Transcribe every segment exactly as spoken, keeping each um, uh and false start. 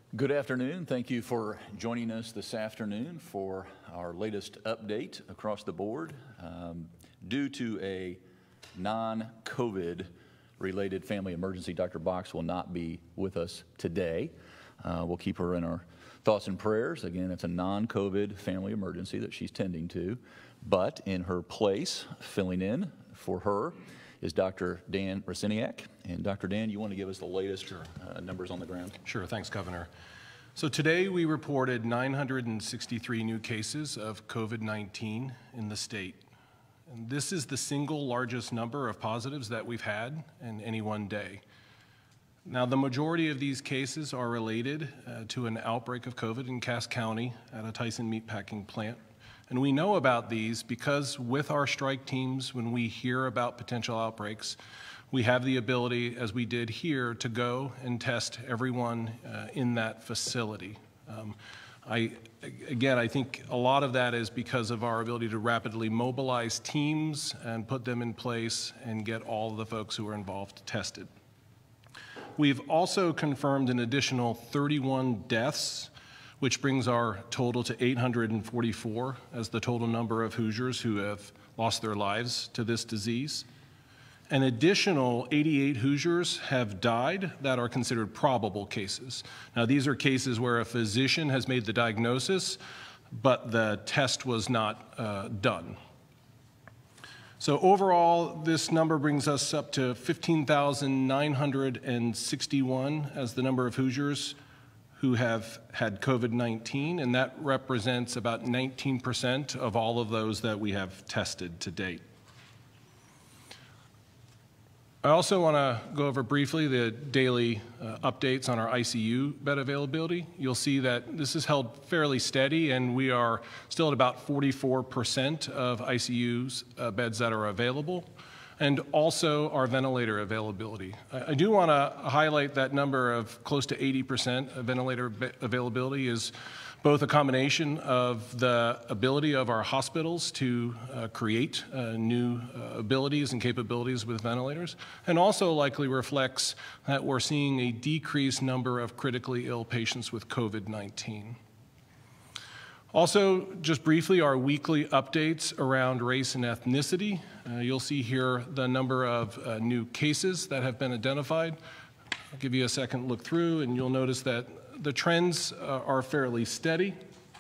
Good afternoon. Thank you for joining us this afternoon for our latest update across the board. Um, due to a non-COVID related family emergency, Doctor Box will not be with us today. Uh, we'll keep her in our thoughts and prayers. Again, it's a non-COVID family emergency that she's tending to, but in her place, filling in for her, is Doctor Dan Raciniak. And Doctor Dan, you want to give us the latest Sure. uh, numbers on the ground? Sure, thanks, Governor. So today we reported nine hundred sixty-three new cases of COVID nineteen in the state. And this is the single largest number of positives that we've had in any one day. Now, the majority of these cases are related uh, to an outbreak of COVID in Cass County at a Tyson meatpacking plant. And we know about these because with our strike teams, when we hear about potential outbreaks, we have the ability, as we did here, to go and test everyone uh, in that facility. Um, I, again, I think a lot of that is because of our ability to rapidly mobilize teams and put them in place and get all of the folks who are involved tested. We've also confirmed an additional thirty-one deaths, which brings our total to eight hundred forty-four as the total number of Hoosiers who have lost their lives to this disease. An additional eighty-eight Hoosiers have died that are considered probable cases. Now, these are cases where a physician has made the diagnosis, but the test was not uh, done. So overall, this number brings us up to fifteen thousand nine hundred sixty-one as the number of Hoosiers who have had COVID nineteen, and that represents about nineteen percent of all of those that we have tested to date. I also want to go over briefly the daily uh, updates on our I C U bed availability. You'll see that this is held fairly steady, and we are still at about forty-four percent of I C U's uh, beds that are available, and also our ventilator availability. I, I do want to highlight that number of close to eighty percent of ventilator availability is both a combination of the ability of our hospitals to uh, create uh, new uh, abilities and capabilities with ventilators, and also likely reflects that we're seeing a decreased number of critically ill patients with COVID nineteen. Also, just briefly, our weekly updates around race and ethnicity. Uh, you'll see here the number of uh, new cases that have been identified. I'll give you a second look through, and you'll notice that the trends uh, are fairly steady.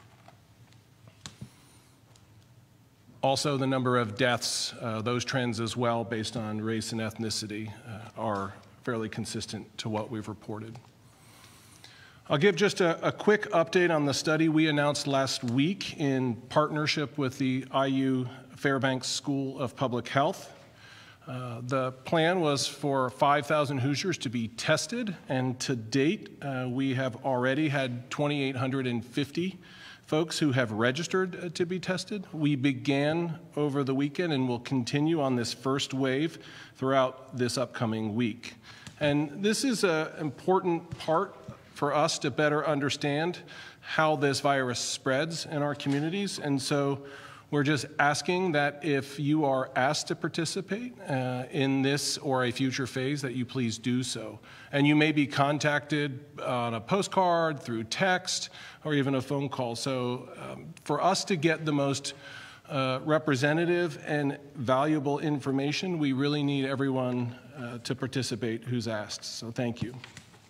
Also, the number of deaths, uh, those trends as well, based on race and ethnicity, uh, are fairly consistent to what we've reported. I'll give just a, a quick update on the study we announced last week in partnership with the I U Fairbanks School of Public Health. Uh, the plan was for five thousand Hoosiers to be tested, and to date, uh, we have already had two thousand eight hundred fifty folks who have registered uh, to be tested. We began over the weekend and will continue on this first wave throughout this upcoming week. And this is an important part for us to better understand how this virus spreads in our communities, and so we're just asking that if you are asked to participate uh, in this or a future phase, that you please do so. And you may be contacted on a postcard, through text, or even a phone call. So um, for us to get the most uh, representative and valuable information, we really need everyone uh, to participate who's asked. So thank you.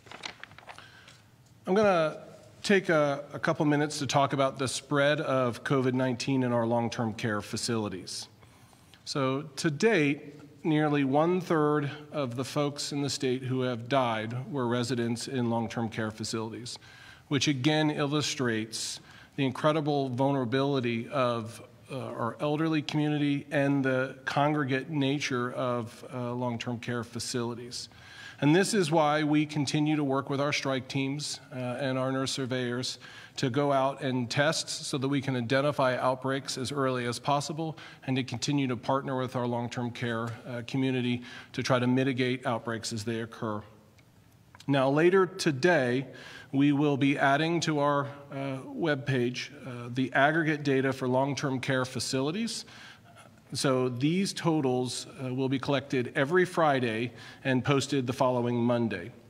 I'm going to take a, a couple minutes to talk about the spread of COVID nineteen in our long-term care facilities. So to date, nearly one-third of the folks in the state who have died were residents in long-term care facilities, which again illustrates the incredible vulnerability of uh, our elderly community and the congregate nature of uh, long-term care facilities. And this is why we continue to work with our strike teams uh, and our nurse surveyors to go out and test so that we can identify outbreaks as early as possible, and to continue to partner with our long-term care uh, community to try to mitigate outbreaks as they occur. Now, later today, we will be adding to our uh, webpage uh, the aggregate data for long-term care facilities. So these totals uh, will be collected every Friday and posted the following Monday.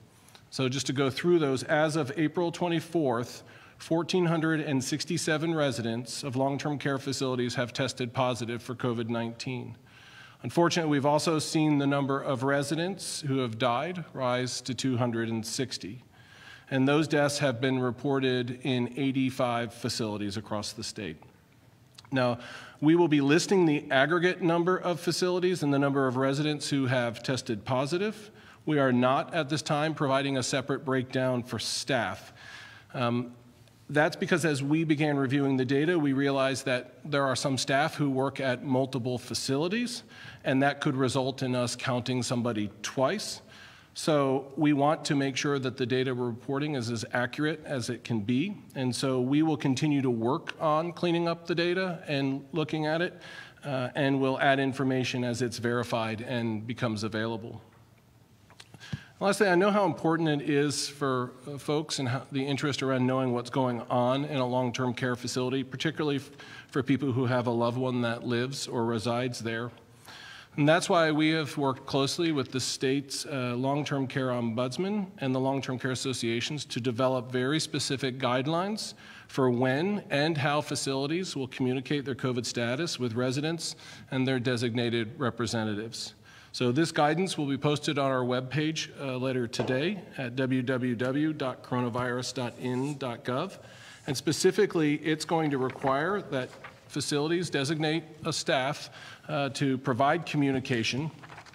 So just to go through those, as of April twenty-fourth, one thousand four hundred sixty-seven residents of long-term care facilities have tested positive for COVID nineteen. Unfortunately, we've also seen the number of residents who have died rise to two hundred sixty. And those deaths have been reported in eighty-five facilities across the state. Now, we will be listing the aggregate number of facilities and the number of residents who have tested positive. We are not at this time providing a separate breakdown for staff. Um, That's because as we began reviewing the data, we realized that there are some staff who work at multiple facilities, and that could result in us counting somebody twice. So we want to make sure that the data we're reporting is as accurate as it can be. And so we will continue to work on cleaning up the data and looking at it, uh, and we'll add information as it's verified and becomes available. Lastly, I know how important it is for uh, folks and how, the interest around knowing what's going on in a long-term care facility, particularly for people who have a loved one that lives or resides there. And that's why we have worked closely with the state's uh, long-term care ombudsman and the long-term care associations to develop very specific guidelines for when and how facilities will communicate their COVID status with residents and their designated representatives. So this guidance will be posted on our webpage uh, later today at w w w dot coronavirus dot in dot gov. And specifically, it's going to require that facilities designate a staff uh, to provide communication,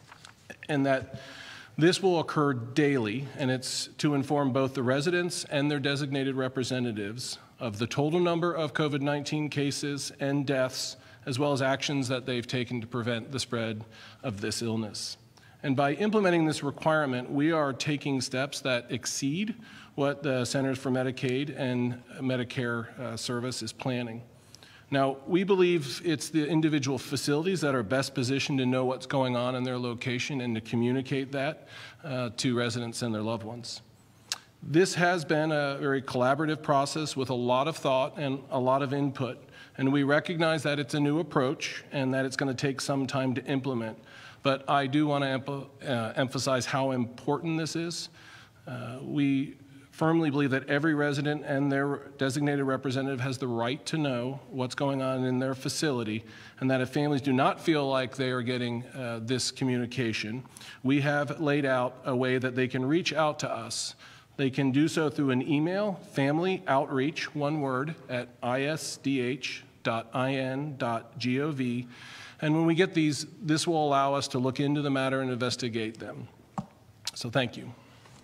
and that this will occur daily, and it's to inform both the residents and their designated representatives of the total number of COVID nineteen cases and deaths, as well as actions that they've taken to prevent the spread of this illness. And by implementing this requirement, we are taking steps that exceed what the Centers for Medicaid and Medicare uh, Service is planning. Now, we believe it's the individual facilities that are best positioned to know what's going on in their location and to communicate that uh, to residents and their loved ones. This has been a very collaborative process with a lot of thought and a lot of input. And we recognize that it's a new approach and that it's going to take some time to implement. But I do want to uh, emphasize how important this is. Uh, we firmly believe that every resident and their designated representative has the right to know what's going on in their facility, and that if families do not feel like they are getting uh, this communication, we have laid out a way that they can reach out to us. They can do so through an email, family outreach, one word, at I S D H dot I N dot gov. And when we get these, this will allow us to look into the matter and investigate them. So thank you.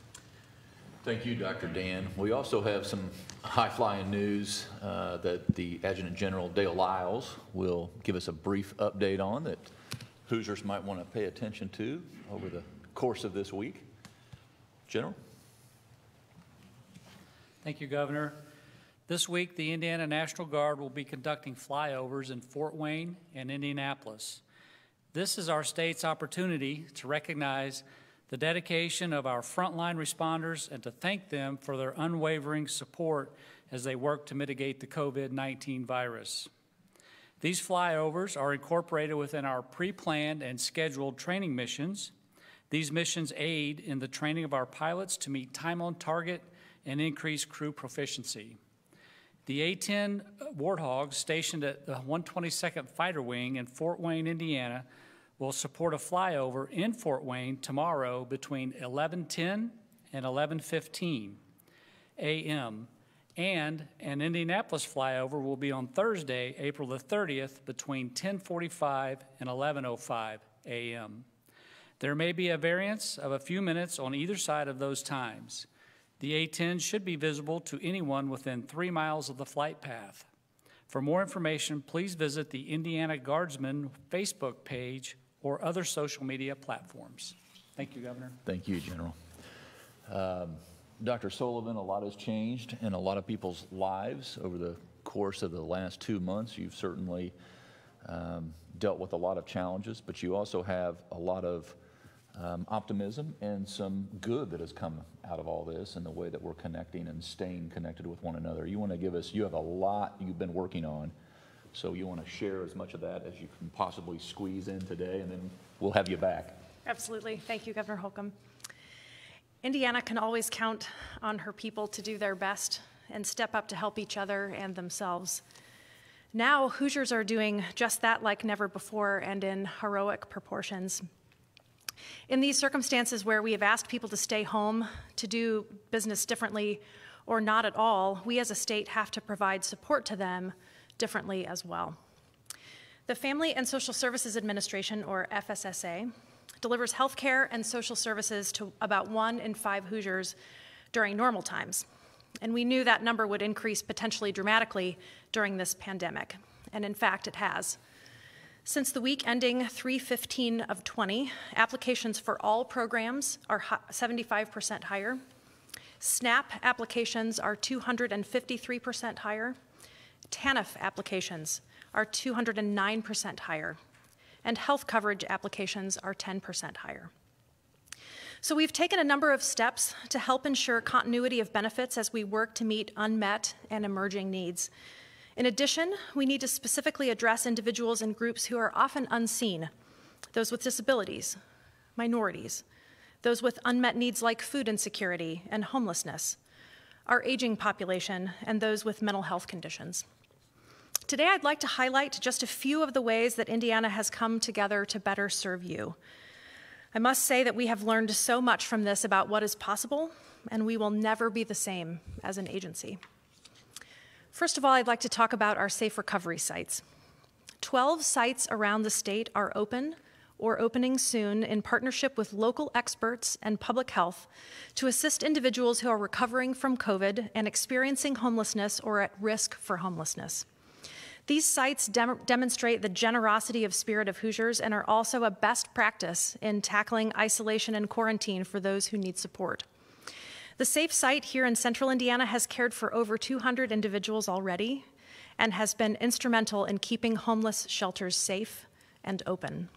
Thank you, Doctor Dan. We also have some high-flying news uh, that the Adjutant General Dale Lyles will give us a brief update on that Hoosiers might want to pay attention to over the course of this week. General? Thank you, Governor. This week, the Indiana National Guard will be conducting flyovers in Fort Wayne and Indianapolis. This is our state's opportunity to recognize the dedication of our frontline responders and to thank them for their unwavering support as they work to mitigate the COVID nineteen virus. These flyovers are incorporated within our pre-planned and scheduled training missions. These missions aid in the training of our pilots to meet time on target and increase crew proficiency. The A ten Warthogs stationed at the one twenty-second Fighter Wing in Fort Wayne, Indiana, will support a flyover in Fort Wayne tomorrow between eleven ten and eleven fifteen a m And an Indianapolis flyover will be on Thursday, April the thirtieth, between ten forty-five and eleven oh five a m There may be a variance of a few minutes on either side of those times. The A ten should be visible to anyone within three miles of the flight path. For more information, please visit the Indiana Guardsman Facebook page or other social media platforms. Thank you, Governor. Thank you, General. Um, Doctor Sullivan, a lot has changed in a lot of people's lives over the course of the last two months. You've certainly um, dealt with a lot of challenges, but you also have a lot of um, optimism and some good that has come out of all this and the way that we're connecting and staying connected with one another. You want to give us, you have a lot you've been working on, so you want to share as much of that as you can possibly squeeze in today, and then we'll have you back. Absolutely. Thank you, Governor Holcomb. Indiana can always count on her people to do their best and step up to help each other and themselves. Now, Hoosiers are doing just that like never before and in heroic proportions. In these circumstances where we have asked people to stay home, to do business differently, or not at all, we as a state have to provide support to them differently as well. The Family and Social Services Administration, or F S S A, delivers health care and social services to about one in five Hoosiers during normal times. And we knew that number would increase potentially dramatically during this pandemic, and in fact it has. Since the week ending three fifteen of twenty, applications for all programs are seventy-five percent higher. SNAP applications are two hundred fifty-three percent higher. TANF applications are two hundred nine percent higher. And health coverage applications are ten percent higher. So we've taken a number of steps to help ensure continuity of benefits as we work to meet unmet and emerging needs. In addition, we need to specifically address individuals and groups who are often unseen, those with disabilities, minorities, those with unmet needs like food insecurity and homelessness, our aging population, and those with mental health conditions. Today, I'd like to highlight just a few of the ways that Indiana has come together to better serve you. I must say that we have learned so much from this about what is possible, and we will never be the same as an agency. First of all, I'd like to talk about our safe recovery sites. twelve sites around the state are open or opening soon in partnership with local experts and public health to assist individuals who are recovering from COVID and experiencing homelessness or at risk for homelessness. These sites dem- demonstrate the generosity of spirit of Hoosiers and are also a best practice in tackling isolation and quarantine for those who need support. The SAFE site here in central Indiana has cared for over two hundred individuals already and has been instrumental in keeping homeless shelters safe and open.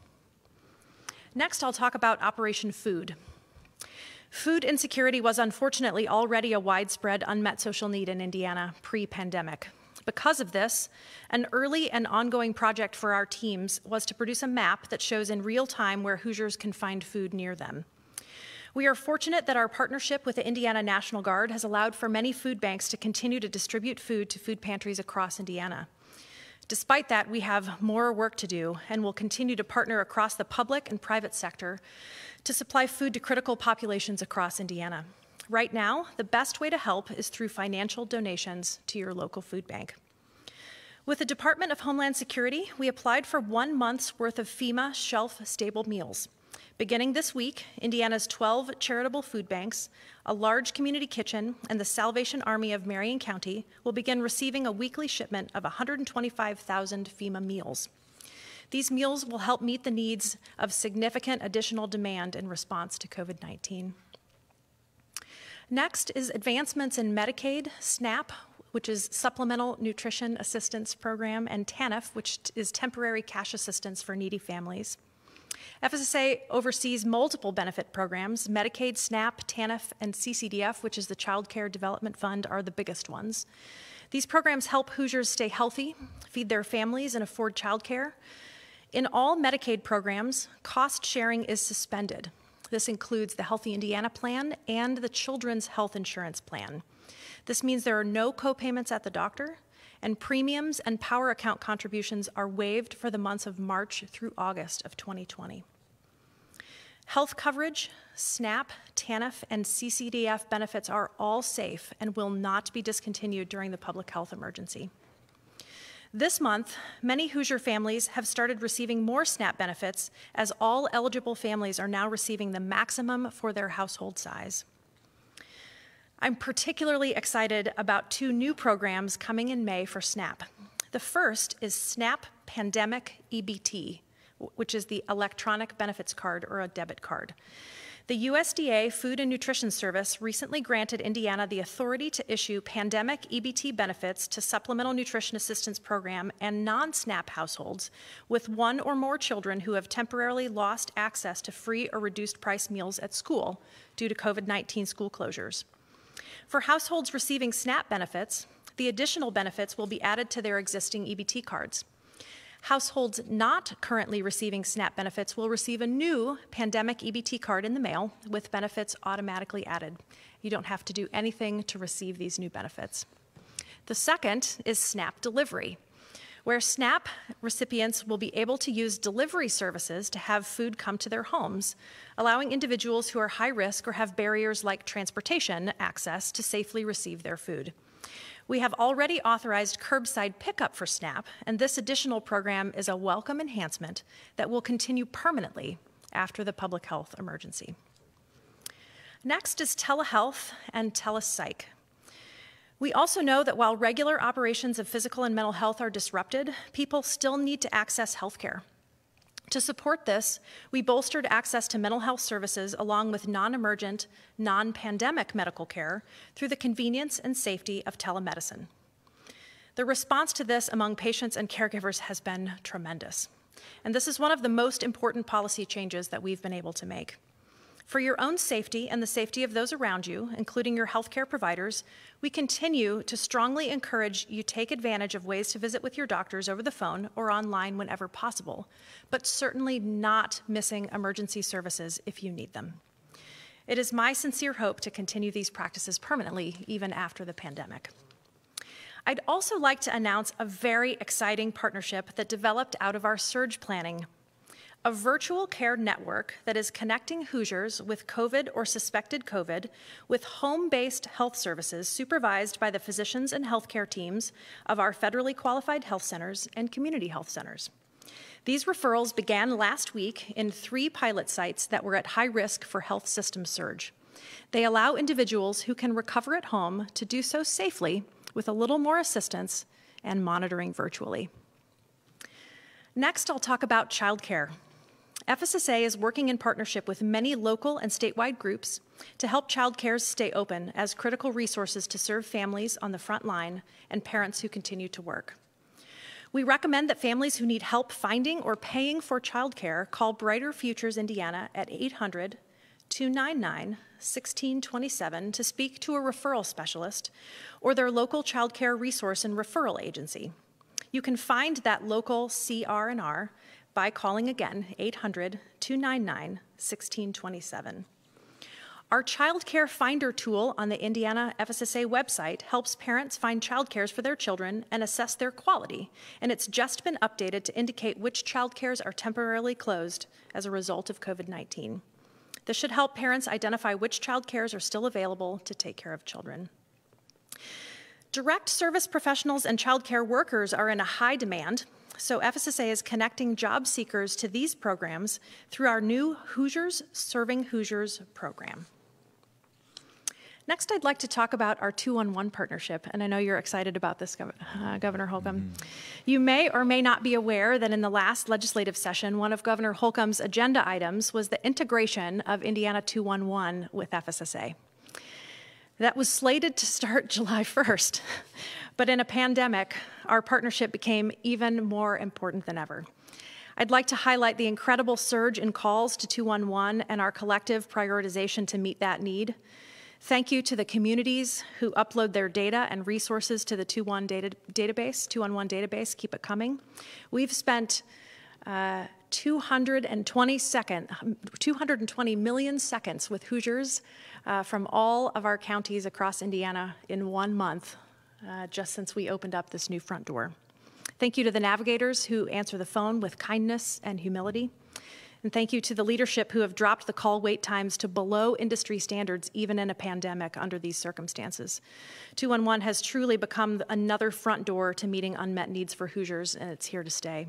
Next, I'll talk about Operation Food. Food insecurity was unfortunately already a widespread unmet social need in Indiana pre-pandemic. Because of this, an early and ongoing project for our teams was to produce a map that shows in real time where Hoosiers can find food near them. We are fortunate that our partnership with the Indiana National Guard has allowed for many food banks to continue to distribute food to food pantries across Indiana. Despite that, we have more work to do and will continue to partner across the public and private sector to supply food to critical populations across Indiana. Right now, the best way to help is through financial donations to your local food bank. With the Department of Homeland Security, we applied for one month's worth of FEMA shelf-stable meals. Beginning this week, Indiana's twelve charitable food banks, a large community kitchen, and the Salvation Army of Marion County will begin receiving a weekly shipment of one hundred twenty-five thousand FEMA meals. These meals will help meet the needs of significant additional demand in response to COVID nineteen. Next is advancements in Medicaid, SNAP, which is Supplemental Nutrition Assistance Program, and TANF, which is Temporary Cash Assistance for Needy Families. F S S A oversees multiple benefit programs. Medicaid, SNAP, TANF, and C C D F, which is the Child Care Development Fund, are the biggest ones. These programs help Hoosiers stay healthy, feed their families, and afford child care. In all Medicaid programs, cost sharing is suspended. This includes the Healthy Indiana Plan and the Children's Health Insurance Plan. This means there are no co-payments at the doctor, and premiums and power account contributions are waived for the months of March through August of twenty twenty. Health coverage, SNAP, TANF, and C C D F benefits are all safe and will not be discontinued during the public health emergency. This month, many Hoosier families have started receiving more SNAP benefits, as all eligible families are now receiving the maximum for their household size. I'm particularly excited about two new programs coming in May for SNAP. The first is SNAP Pandemic E B T, which is the electronic benefits card or a debit card. The U S D A Food and Nutrition Service recently granted Indiana the authority to issue pandemic E B T benefits to Supplemental Nutrition Assistance Program and non-SNAP households with one or more children who have temporarily lost access to free or reduced price meals at school due to COVID nineteen school closures. For households receiving SNAP benefits, the additional benefits will be added to their existing E B T cards. Households not currently receiving SNAP benefits will receive a new pandemic E B T card in the mail with benefits automatically added. You don't have to do anything to receive these new benefits. The second is SNAP delivery, where SNAP recipients will be able to use delivery services to have food come to their homes, allowing individuals who are high risk or have barriers like transportation access to safely receive their food. We have already authorized curbside pickup for SNAP, and this additional program is a welcome enhancement that will continue permanently after the public health emergency. Next is telehealth and telepsych. We also know that while regular operations of physical and mental health are disrupted, people still need to access health care. To support this, we bolstered access to mental health services along with non-emergent, non-pandemic medical care through the convenience and safety of telemedicine. The response to this among patients and caregivers has been tremendous. And this is one of the most important policy changes that we've been able to make. For your own safety and the safety of those around you, including your healthcare providers, we continue to strongly encourage you take advantage of ways to visit with your doctors over the phone or online whenever possible, but certainly not missing emergency services if you need them. It is my sincere hope to continue these practices permanently, even after the pandemic. I'd also like to announce a very exciting partnership that developed out of our surge planning. A virtual care network that is connecting Hoosiers with COVID or suspected COVID with home-based health services supervised by the physicians and healthcare teams of our federally qualified health centers and community health centers. These referrals began last week in three pilot sites that were at high risk for health system surge. They allow individuals who can recover at home to do so safely with a little more assistance and monitoring virtually. Next, I'll talk about childcare. F S S A is working in partnership with many local and statewide groups to help child cares stay open as critical resources to serve families on the front line and parents who continue to work. We recommend that families who need help finding or paying for child care call Brighter Futures Indiana at eight hundred, two nine nine, one six two seven to speak to a referral specialist or their local child care resource and referral agency. You can find that local C R and R by calling again, eight hundred, two nine nine, one six two seven. Our Child Care Finder tool on the Indiana F S S A website helps parents find child cares for their children and assess their quality, and it's just been updated to indicate which child cares are temporarily closed as a result of COVID nineteen. This should help parents identify which child cares are still available to take care of children. Direct service professionals and child care workers are in a high demand, so F S S A is connecting job seekers to these programs through our new Hoosiers Serving Hoosiers program. Next, I'd like to talk about our two one one partnership, and I know you're excited about this, uh, Governor Holcomb. Mm-hmm. You may or may not be aware that in the last legislative session, one of Governor Holcomb's agenda items was the integration of Indiana two one one with F S S A. That was slated to start July first, but in a pandemic, our partnership became even more important than ever. I'd like to highlight the incredible surge in calls to two one one and our collective prioritization to meet that need. Thank you to the communities who upload their data and resources to the two one one data, database, two one one database, keep it coming. We've spent uh, two hundred twenty second, two hundred twenty million seconds with Hoosiers uh, from all of our counties across Indiana in one month, uh, just since we opened up this new front door. Thank you to the navigators who answer the phone with kindness and humility. And thank you to the leadership who have dropped the call wait times to below industry standards, even in a pandemic under these circumstances. two one one has truly become another front door to meeting unmet needs for Hoosiers, and it's here to stay.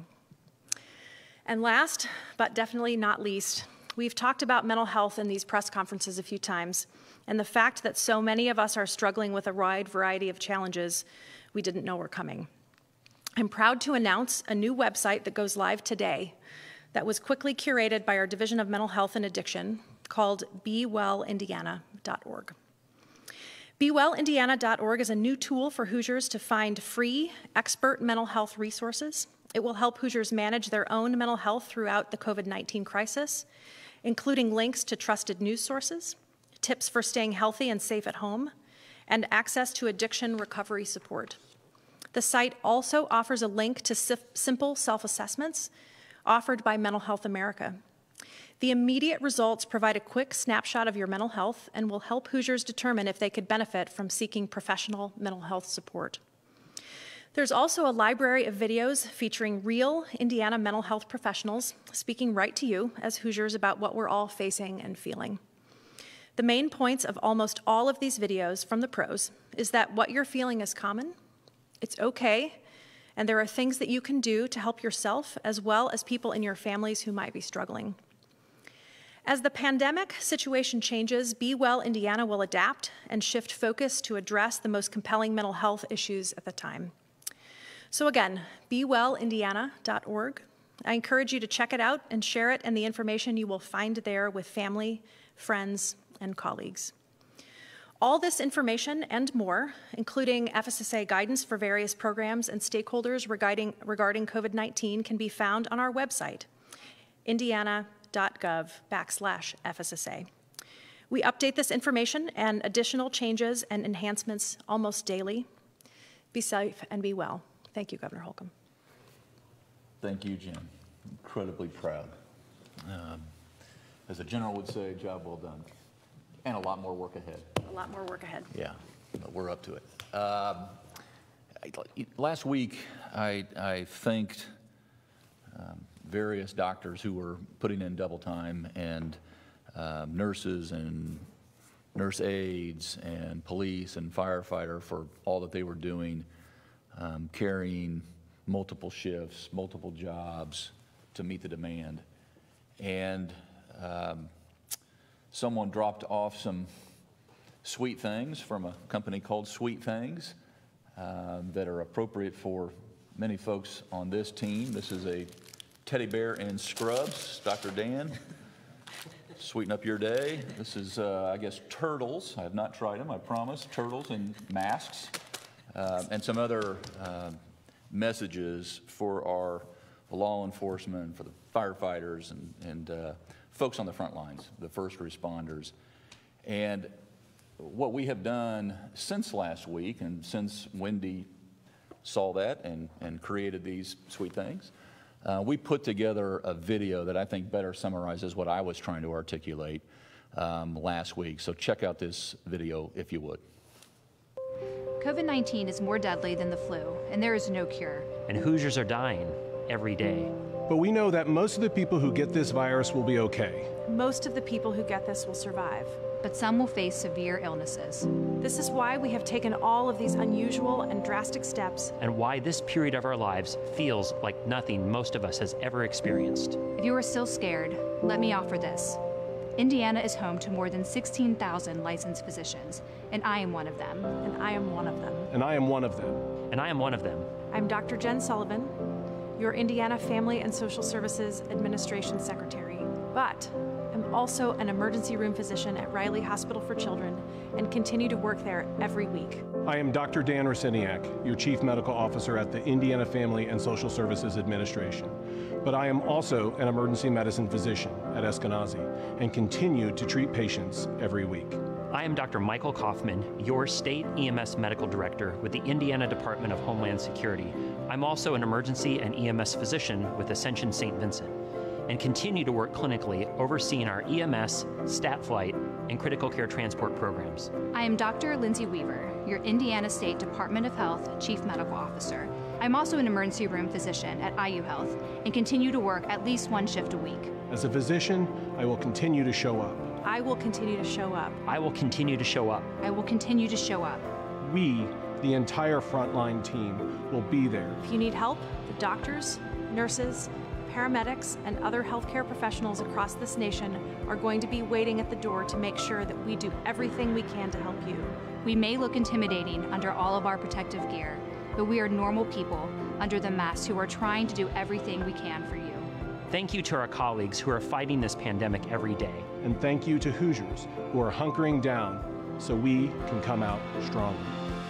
And last, but definitely not least, we've talked about mental health in these press conferences a few times, and the fact that so many of us are struggling with a wide variety of challenges we didn't know were coming. I'm proud to announce a new website that goes live today that was quickly curated by our Division of Mental Health and Addiction called be well indiana dot org. be well indiana dot org is a new tool for Hoosiers to find free, expert mental health resources. It will help Hoosiers manage their own mental health throughout the COVID nineteen crisis, including links to trusted news sources, tips for staying healthy and safe at home, and access to addiction recovery support. The site also offers a link to si- simple self-assessments offered by Mental Health America. The immediate results provide a quick snapshot of your mental health and will help Hoosiers determine if they could benefit from seeking professional mental health support. There's also a library of videos featuring real Indiana mental health professionals speaking right to you as Hoosiers about what we're all facing and feeling. The main points of almost all of these videos from the pros is that what you're feeling is common, it's okay, and there are things that you can do to help yourself as well as people in your families who might be struggling. As the pandemic situation changes, Be Well Indiana will adapt and shift focus to address the most compelling mental health issues at the time. So again, be well indiana dot org. I encourage you to check it out and share it and the information you will find there with family, friends, and colleagues. All this information and more, including F S S A guidance for various programs and stakeholders regarding, regarding COVID nineteen, can be found on our website, indiana dot gov backslash F S S A. We update this information and additional changes and enhancements almost daily. Be safe and be well. Thank you, Governor Holcomb. Thank you, Jen. Incredibly proud. Um, as a general would say, job well done. And a lot more work ahead. A lot more work ahead. Yeah, but we're up to it. Um, I, last week, I, I thanked um, various doctors who were putting in double time, and um, nurses and nurse aides and police and firefighter for all that they were doing, um, carrying multiple shifts, multiple jobs to meet the demand. And um, someone dropped off some sweet things from a company called Sweet Things um, that are appropriate for many folks on this team. This is a teddy bear and scrubs, Doctor Dan. Sweeten up your day. This is, uh, I guess, turtles. I have not tried them, I promise. Turtles and masks, uh, and some other uh, messages for our law enforcement, for the firefighters, and, and uh, folks on the front lines, the first responders. And what we have done since last week, and since Wendy saw that and, and created these sweet things, Uh, we put together a video that I think better summarizes what I was trying to articulate um, last week. So check out this video if you would. COVID nineteen is more deadly than the flu, and there is no cure. And Hoosiers are dying every day. But we know that most of the people who get this virus will be okay. Most of the people who get this will survive. But some will face severe illnesses. This is why we have taken all of these unusual and drastic steps. And why this period of our lives feels like nothing most of us has ever experienced. If you are still scared, let me offer this. Indiana is home to more than sixteen thousand licensed physicians, and I am one of them. And I am one of them. And I am one of them. And I am one of them. I'm Doctor Jen Sullivan, your Indiana Family and Social Services Administration Secretary. But I'm also an emergency room physician at Riley Hospital for Children and continue to work there every week. I am Doctor Dan Rosiniak, your Chief Medical Officer at the Indiana Family and Social Services Administration. But I am also an emergency medicine physician at Eskenazi and continue to treat patients every week. I am Doctor Michael Kaufman, your State E M S Medical Director with the Indiana Department of Homeland Security. I'm also an emergency and E M S physician with Ascension Saint Vincent, and continue to work clinically overseeing our E M S, stat flight, and critical care transport programs. I am Doctor Lindsay Weaver, your Indiana State Department of Health Chief Medical Officer. I'm also an emergency room physician at I U Health and continue to work at least one shift a week. As a physician, I will continue to show up. I will continue to show up. I will continue to show up. I will continue to show up. We, the entire frontline team, will be there. If you need help, the doctors, nurses, paramedics, and other healthcare professionals across this nation are going to be waiting at the door to make sure that we do everything we can to help you. We may look intimidating under all of our protective gear, but we are normal people under the mask who are trying to do everything we can for you. Thank you to our colleagues who are fighting this pandemic every day. And thank you to Hoosiers who are hunkering down so we can come out stronger.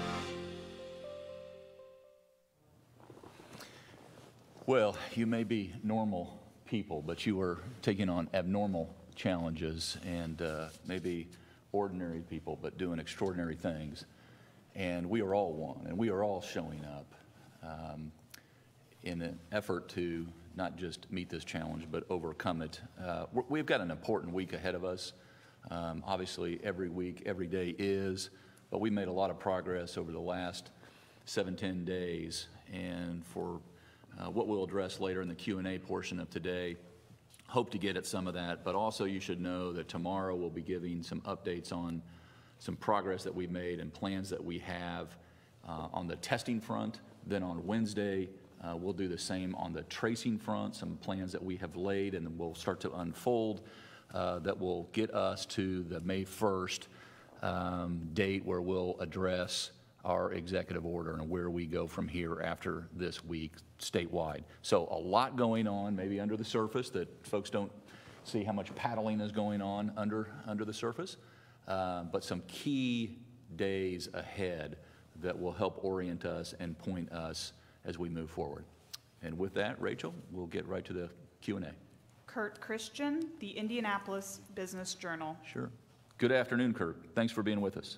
Well, you may be normal people, but you are taking on abnormal challenges, and uh, maybe ordinary people, but doing extraordinary things. And we are all one, and we are all showing up um, in an effort to not just meet this challenge, but overcome it. Uh, we've got an important week ahead of us. Um, obviously, every week, every day is, but we made a lot of progress over the last seven, ten days. And for uh, what we'll address later in the Q and A portion of today, hope to get at some of that, but also you should know that tomorrow we'll be giving some updates on some progress that we've made and plans that we have uh, on the testing front. Then on Wednesday, uh, we'll do the same on the tracing front, some plans that we have laid, and then we'll start to unfold uh, that will get us to the May first um, date where we'll address our executive order and where we go from here after this week statewide. So a lot going on, maybe under the surface, that folks don't see how much paddling is going on under, under the surface, uh, but some key days ahead that will help orient us and point us as we move forward. And with that, Rachel, we'll get right to the Q and A. Kurt Christian, the Indianapolis Business Journal. Sure. Good afternoon, Kurt. Thanks for being with us.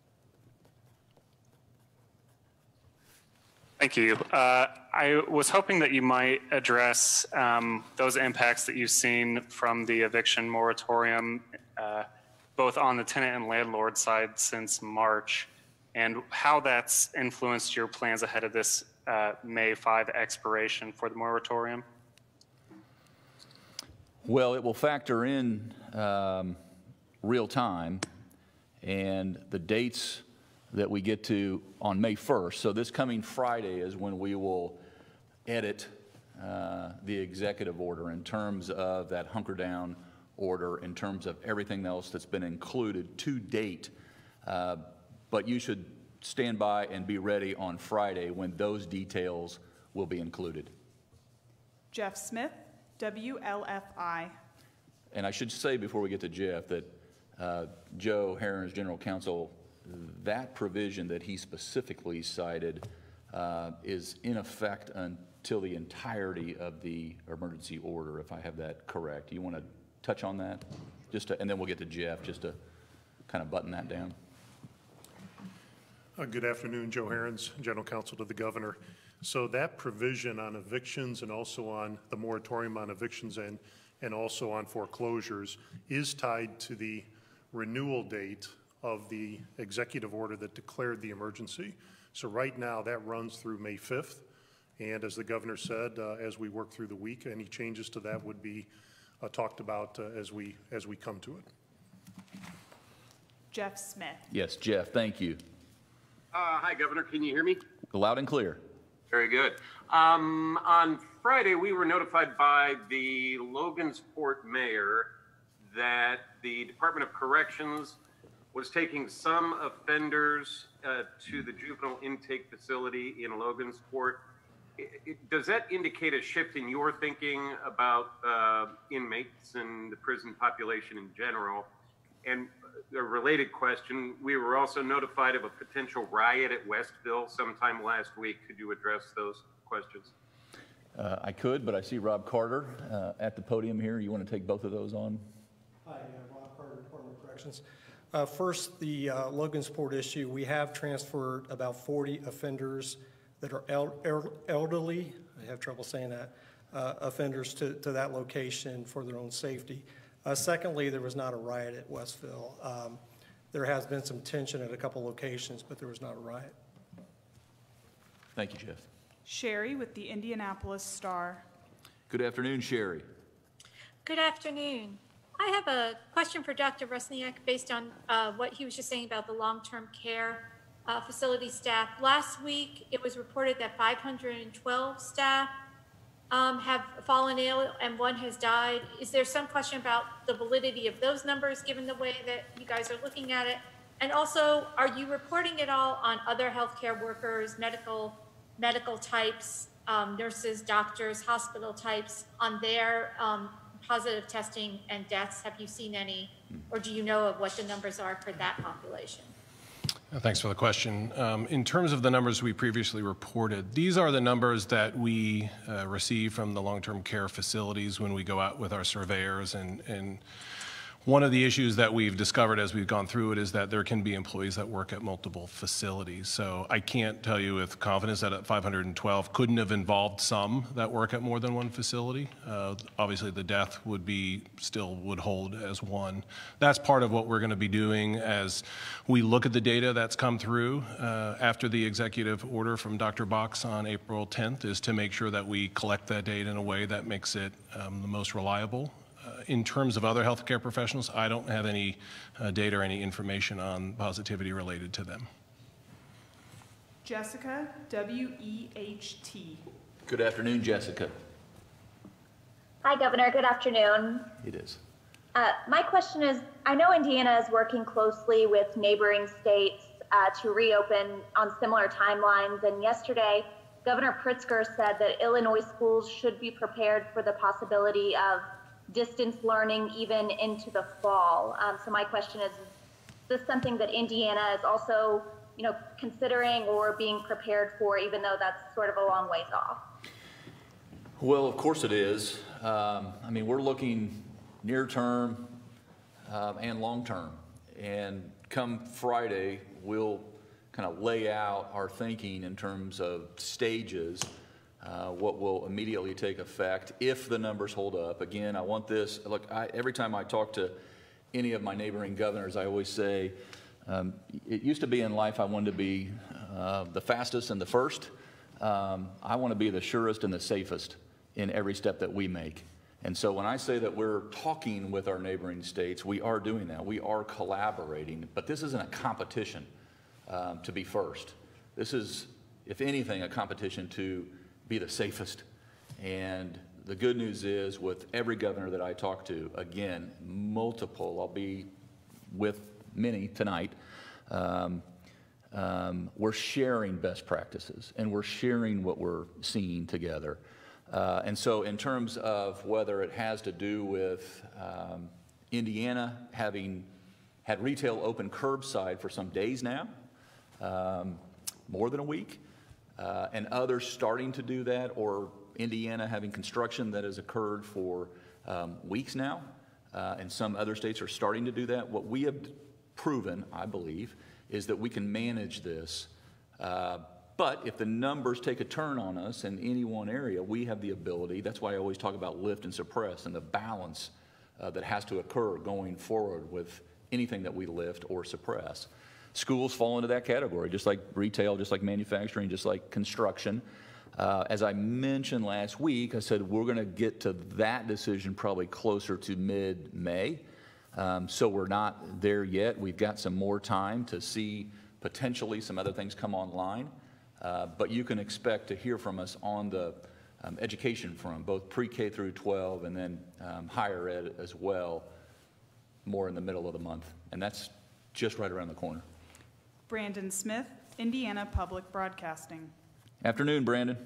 Thank you. Uh, I was hoping that you might address um, those impacts that you've seen from the eviction moratorium, uh, both on the tenant and landlord side since March, and how that's influenced your plans ahead of this uh, May fifth expiration for the moratorium. Well, it will factor in um, real time, and the dates that we get to on May first. So this coming Friday is when we will edit uh, the executive order in terms of that hunker down order, in terms of everything else that's been included to date. Uh, but you should stand by and be ready on Friday when those details will be included. Jeff Smith, W L F I. And I should say before we get to Jeff that uh, Joe Herron's general counsel, that provision that he specifically cited uh, is in effect until the entirety of the emergency order, if I have that correct. You want to touch on that? Just to, and then we'll get to Jeff, just to kind of button that down. Uh, good afternoon, Joe Herons, General Counsel to the Governor. So that provision on evictions and also on the moratorium on evictions and, and also on foreclosures is tied to the renewal date of the executive order that declared the emergency. So right now that runs through May fifth. And as the governor said, uh, as we work through the week, any changes to that would be uh, talked about uh, as we as we come to it. Jeff Smith. Yes, Jeff, thank you. Uh, hi, Governor. Can you hear me? Loud and clear. Very good. Um, on Friday, we were notified by the Logansport mayor that the Department of Corrections was taking some offenders uh, to the juvenile intake facility in Logansport. It, it, does that indicate a shift in your thinking about uh, inmates and the prison population in general? And a related question, we were also notified of a potential riot at Westville sometime last week. Could you address those questions? Uh, I could, but I see Rob Carter uh, at the podium here. You want to take both of those on? Hi, uh, Rob Carter, Department of Corrections. Uh, first, the uh, Logansport issue. We have transferred about forty offenders that are el el elderly, I have trouble saying that, uh, offenders to, to that location for their own safety. Uh, secondly, there was not a riot at Westville. Um, there has been some tension at a couple locations, but there was not a riot. Thank you, Jeff. Sherry with the Indianapolis Star. Good afternoon, Sherry. Good afternoon. I have a question for Doctor Rusniak based on uh, what he was just saying about the long-term care uh, facility staff. Last week, it was reported that five hundred twelve staff um, have fallen ill and one has died. Is there some question about the validity of those numbers given the way that you guys are looking at it? And also, are you reporting at all on other healthcare workers, medical, medical types, um, nurses, doctors, hospital types, on their um, positive testing and deaths? Have you seen any, or do you know of what the numbers are for that population? Thanks for the question. Um, in terms of the numbers we previously reported, these are the numbers that we uh, receive from the long-term care facilities when we go out with our surveyors and, and One of the issues that we've discovered as we've gone through it is that there can be employees that work at multiple facilities. So I can't tell you with confidence that at five hundred twelve couldn't have involved some that work at more than one facility. Uh, obviously the death would be, still would hold as one. That's part of what we're going to be doing as we look at the data that's come through uh, after the executive order from Doctor Box on April tenth, is to make sure that we collect that data in a way that makes it um, the most reliable. Uh, in terms of other healthcare professionals, I don't have any uh, data or any information on positivity related to them. Jessica, W E H T. Good afternoon, Jessica. Hi, Governor. Good afternoon. It is. Uh, my question is, I know Indiana is working closely with neighboring states uh, to reopen on similar timelines, and yesterday, Governor Pritzker said that Illinois schools should be prepared for the possibility of distance learning even into the fall. Um, so my question is, is this something that Indiana is also, you know, considering or being prepared for, even though that's sort of a long ways off? Well, of course it is. Um, I mean, we're looking near term um, and long term. And come Friday, we'll kind of lay out our thinking in terms of stages. Uh, what will immediately take effect if the numbers hold up. Again, I want this, look, I, every time I talk to any of my neighboring governors, I always say, um, it used to be in life I wanted to be uh, the fastest and the first. Um, I want to be the surest and the safest in every step that we make. And so when I say that we're talking with our neighboring states, we are doing that. We are collaborating, but this isn't a competition um, to be first. This is, if anything, a competition to be the safest. And the good news is, with every governor that I talk to, again, multiple, I'll be with many tonight, um, um, we're sharing best practices and we're sharing what we're seeing together. Uh, and so in terms of whether it has to do with um, Indiana having had retail open curbside for some days now, um, more than a week, Uh, and others starting to do that, or Indiana having construction that has occurred for um, weeks now, uh, and some other states are starting to do that. What we have proven, I believe, is that we can manage this. Uh, but if the numbers take a turn on us in any one area, we have the ability. That's why I always talk about lift and suppress and the balance uh, that has to occur going forward with anything that we lift or suppress. Schools fall into that category, just like retail, just like manufacturing, just like construction. Uh, as I mentioned last week, I said we're going to get to that decision probably closer to mid-May. Um, so we're not there yet. We've got some more time to see potentially some other things come online. Uh, but you can expect to hear from us on the um, education front, both pre-K through twelve and then um, higher ed as well, more in the middle of the month. And that's just right around the corner. Brandon Smith, Indiana Public Broadcasting. Afternoon, Brandon.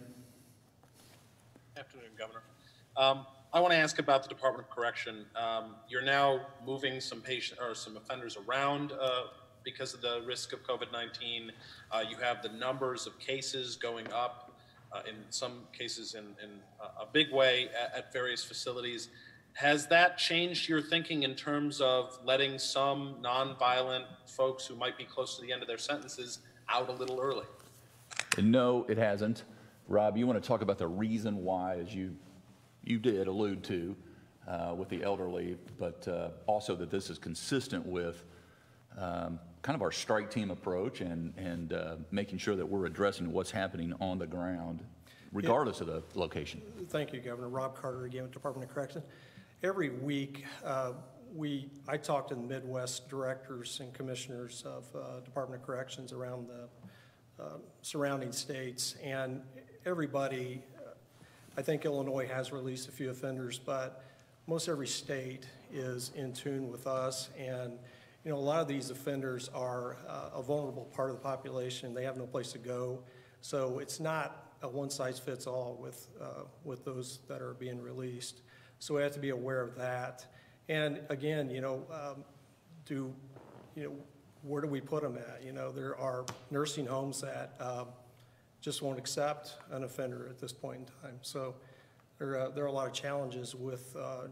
Afternoon, Governor. Um, I want to ask about the Department of Correction. Um, you're now moving some patient or some offenders around uh, because of the risk of COVID nineteen. Uh, you have the numbers of cases going up, uh, in some cases in, in a big way at, at various facilities. Has that changed your thinking in terms of letting some nonviolent folks who might be close to the end of their sentences out a little early? No, it hasn't. Rob, you want to talk about the reason why, as you you did allude to uh, with the elderly, but uh, also that this is consistent with um, kind of our strike team approach and, and uh, making sure that we're addressing what's happening on the ground, regardless yeah. of the location. Thank you, Governor. Rob Carter again with Department of Corrections. Every week, uh, we I talk to the Midwest directors and commissioners of uh, Department of Corrections around the uh, surrounding states, and everybody, uh, I think Illinois has released a few offenders, but most every state is in tune with us, and you know, a lot of these offenders are uh, a vulnerable part of the population. They have no place to go, so it's not a one-size-fits-all with uh, with those that are being released. So we have to be aware of that. And again, you know, um, do, you know, where do we put them at? You know, there are nursing homes that um, just won't accept an offender at this point in time. So there, uh, there are a lot of challenges with uh, just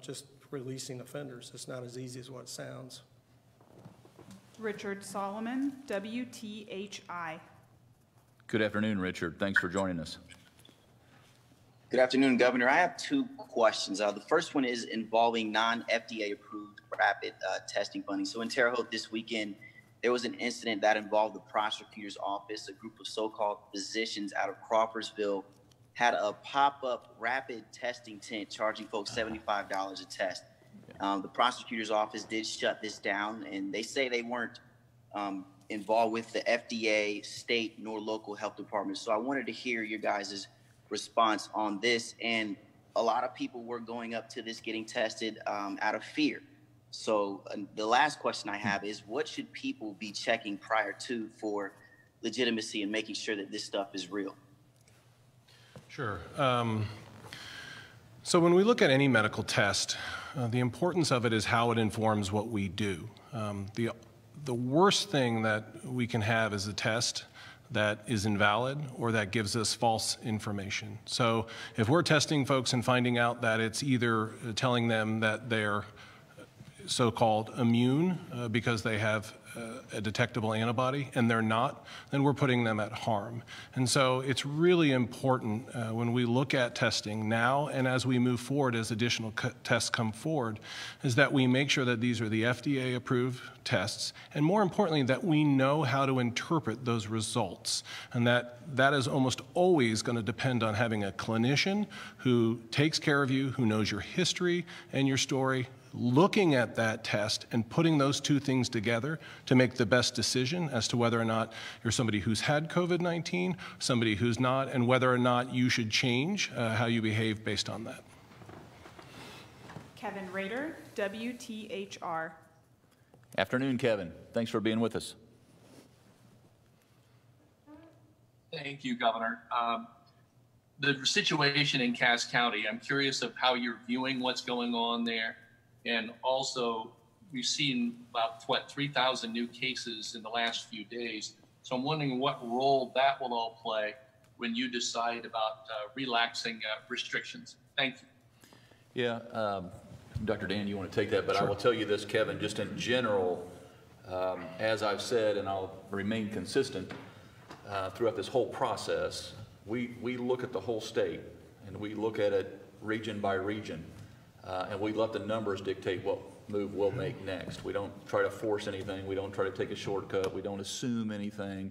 releasing offenders. It's not as easy as what it sounds. Richard Solomon, W T H I. Good afternoon, Richard. Thanks for joining us. Good afternoon, Governor. I have two questions. Uh, the first one is involving non-F D A approved rapid uh, testing funding. So in Terre Haute this weekend, there was an incident that involved the prosecutor's office. A group of so-called physicians out of Crawfordsville had a pop-up rapid testing tent charging folks seventy-five dollars a test. Um, the prosecutor's office did shut this down, and they say they weren't um, involved with the F D A, state, nor local health departments. So I wanted to hear your guys' response on this. And a lot of people were going up to this getting tested um, out of fear. So uh, the last question I have is, what should people be checking prior to for legitimacy and making sure that this stuff is real? Sure. Um, so when we look at any medical test, uh, the importance of it is how it informs what we do. Um, the, the worst thing that we can have is a test that is invalid or that gives us false information. So if we're testing folks and finding out that it's either telling them that they're so-called immune uh, because they have uh, a detectable antibody and they're not, then we're putting them at harm. And so it's really important uh, when we look at testing now and as we move forward, as additional tests come forward, is that we make sure that these are the F D A approved tests, and more importantly, that we know how to interpret those results. And that that is almost always going to depend on having a clinician who takes care of you, who knows your history and your story, looking at that test and putting those two things together to make the best decision as to whether or not you're somebody who's had COVID nineteen, somebody who's not, and whether or not you should change uh, how you behave based on that. Kevin Rader, W T H R. Afternoon, Kevin. Thanks for being with us. Thank you, Governor. Um, the situation in Cass County, I'm curious of how you're viewing what's going on there. And also, we've seen about, what, three thousand new cases in the last few days. So I'm wondering what role that will all play when you decide about uh, relaxing uh, restrictions. Thank you. Yeah, um, Doctor Dan, you want to take that, but sure. I will tell you this, Kevin, just in general, um, as I've said, and I'll remain consistent uh, throughout this whole process, we, we look at the whole state, and we look at it region by region. Uh, and we let the numbers dictate what move we'll make next. We don't try to force anything. We don't try to take a shortcut. We don't assume anything.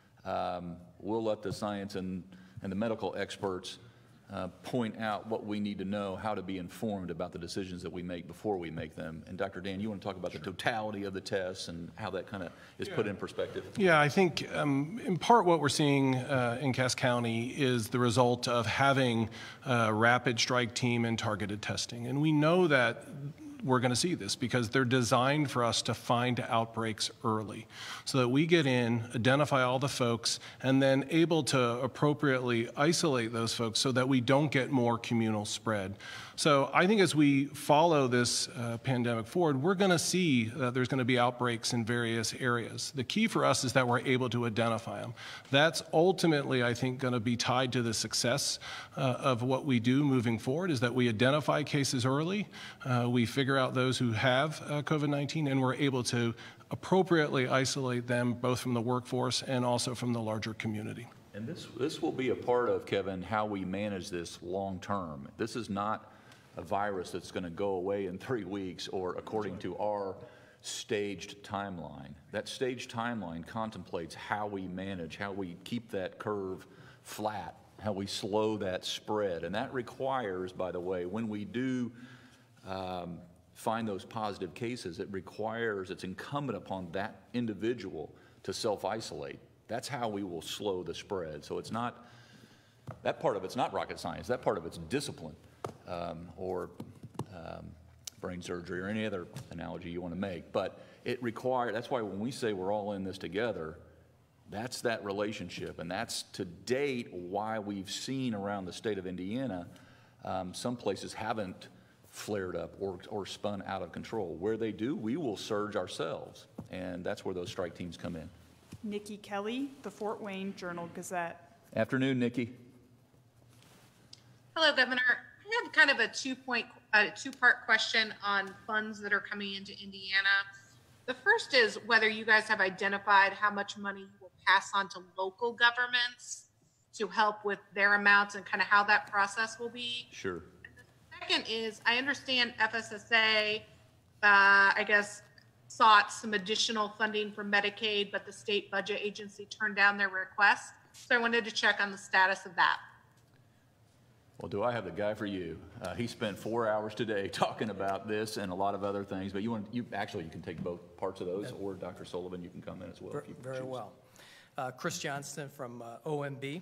Um, we'll let the science and, and the medical experts uh, point out what we need to know, how to be informed about the decisions that we make before we make them. And Doctor Dan, you want to talk about sure. the totality of the tests and how that kind of is yeah. put in perspective? Yeah, I think um, in part what we're seeing uh, in Cass County is the result of having a rapid strike team and targeted testing. And we know that we're going to see this because they're designed for us to find outbreaks early so that we get in, identify all the folks, and then able to appropriately isolate those folks so that we don't get more communal spread. So I think as we follow this uh, pandemic forward, we're going to see that there's going to be outbreaks in various areas. The key for us is that we're able to identify them. That's ultimately, I think, going to be tied to the success uh, of what we do moving forward, is that we identify cases early, uh, we figure out those who have uh, COVID nineteen, and we're able to appropriately isolate them both from the workforce and also from the larger community. And this, this will be a part of, Kevin, how we manage this long term. This is not a virus that's going to go away in three weeks or according to our staged timeline. That staged timeline contemplates how we manage, how we keep that curve flat, how we slow that spread. And that requires, by the way, when we do um, find those positive cases, it requires, it's incumbent upon that individual to self-isolate. That's how we will slow the spread. So it's not, that part of it's not rocket science. That part of it's discipline. Um, or um, brain surgery or any other analogy you want to make. But it requires, that's why when we say we're all in this together, that's that relationship. And that's to date why we've seen around the state of Indiana, um, some places haven't flared up or, or spun out of control. Where they do, we will surge ourselves. And that's where those strike teams come in. Nikki Kelly, the Fort Wayne Journal-Gazette. Afternoon, Nikki. Hello, Governor. I I have kind of a two-point, a two-part question on funds that are coming into Indiana. The first is whether you guys have identified how much money you will pass on to local governments to help with their amounts and kind of how that process will be. Sure. Second is, I understand F S S A, uh, I guess, sought some additional funding from Medicaid, but the state budget agency turned down their request. So I wanted to check on the status of that. Well, do I have the guy for you? Uh, he spent four hours today talking about this and a lot of other things, but you want you actually you can take both parts of those, or Doctor Sullivan, you can come in as well. If you Very choose. well. Uh, Chris Johnston from uh, O M B,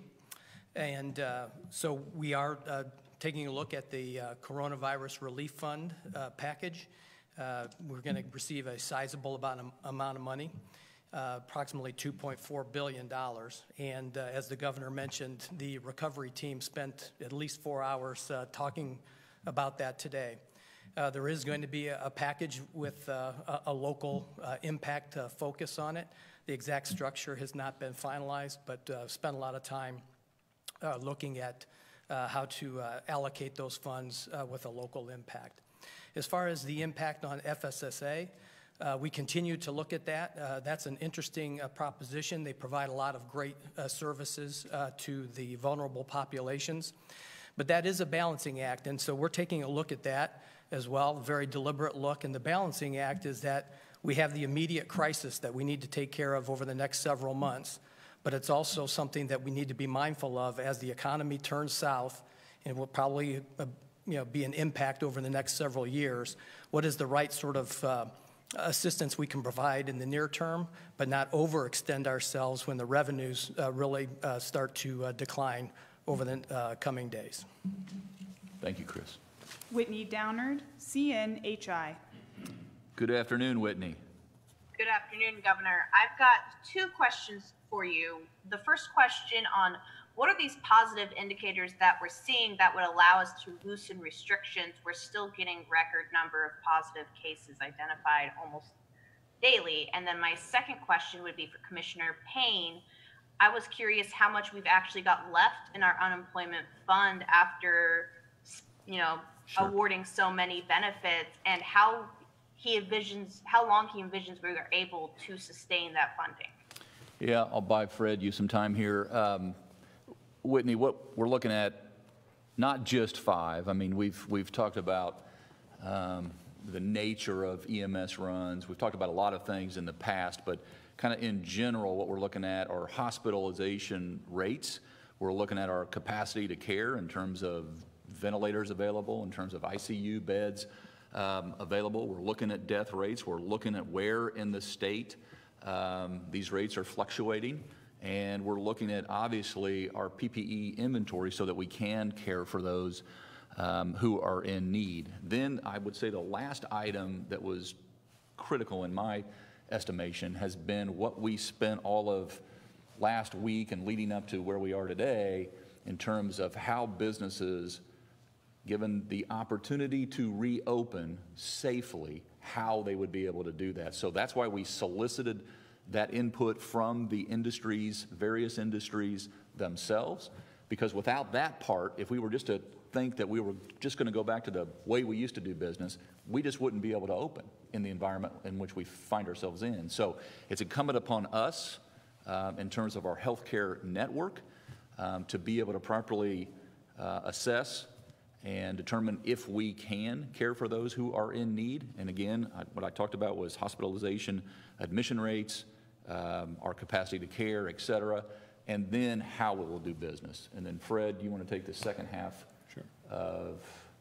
and uh, so we are uh, taking a look at the uh, Coronavirus Relief Fund uh, package. Uh, we're going to receive a sizable amount of, amount of money. Uh, approximately two point four billion dollars. And uh, as the governor mentioned, the recovery team spent at least four hours uh, talking about that today. Uh, there is going to be a, a package with uh, a, a local uh, impact uh, focus on it. The exact structure has not been finalized, but uh, spent a lot of time uh, looking at uh, how to uh, allocate those funds uh, with a local impact. As far as the impact on F S S A, Uh, we continue to look at that. Uh, that's an interesting uh, proposition. They provide a lot of great uh, services uh, to the vulnerable populations. But that is a balancing act, and so we're taking a look at that as well, a very deliberate look. And the balancing act is that we have the immediate crisis that we need to take care of over the next several months. But it's also something that we need to be mindful of as the economy turns south, and will probably uh, you know, be an impact over the next several years. What is the right sort of uh, assistance we can provide in the near term, but not overextend ourselves when the revenues uh, really uh, start to uh, decline over the uh, coming days. Thank you, Chris. Whitney Downard, C N H I. Good afternoon, Whitney. Good afternoon, Governor. I've got two questions for you. The first question on what are these positive indicators that we're seeing that would allow us to loosen restrictions? We're still getting record number of positive cases identified almost daily. And then my second question would be for Commissioner Payne. I was curious how much we've actually got left in our unemployment fund after, you know, sure. awarding so many benefits, and how he envisions, how long he envisions we are able to sustain that funding. Yeah, I'll buy Fred you some time here. Um, Whitney, what we're looking at, not just five. I mean, we've we've talked about um, the nature of E M S runs. We've talked about a lot of things in the past, but kind of in general, what we're looking at are hospitalization rates. We're looking at our capacity to care in terms of ventilators available, in terms of I C U beds um, available. We're looking at death rates. We're looking at where in the state um, these rates are fluctuating. And we're looking at, obviously, our P P E inventory so that we can care for those um, who are in need. Then I would say the last item that was critical in my estimation has been what we spent all of last week and leading up to where we are today in terms of how businesses, given the opportunity to reopen safely, how they would be able to do that. So that's why we solicited that input from the industries, various industries themselves, because without that part, if we were just to think that we were just going to go back to the way we used to do business, we just wouldn't be able to open in the environment in which we find ourselves in. So it's incumbent upon us um, in terms of our healthcare network um, to be able to properly uh, assess and determine if we can care for those who are in need. And again, I, what I talked about was hospitalization, admission rates, um, our capacity to care, et cetera, and then how we will do business. And then Fred, you want to take the second half sure. of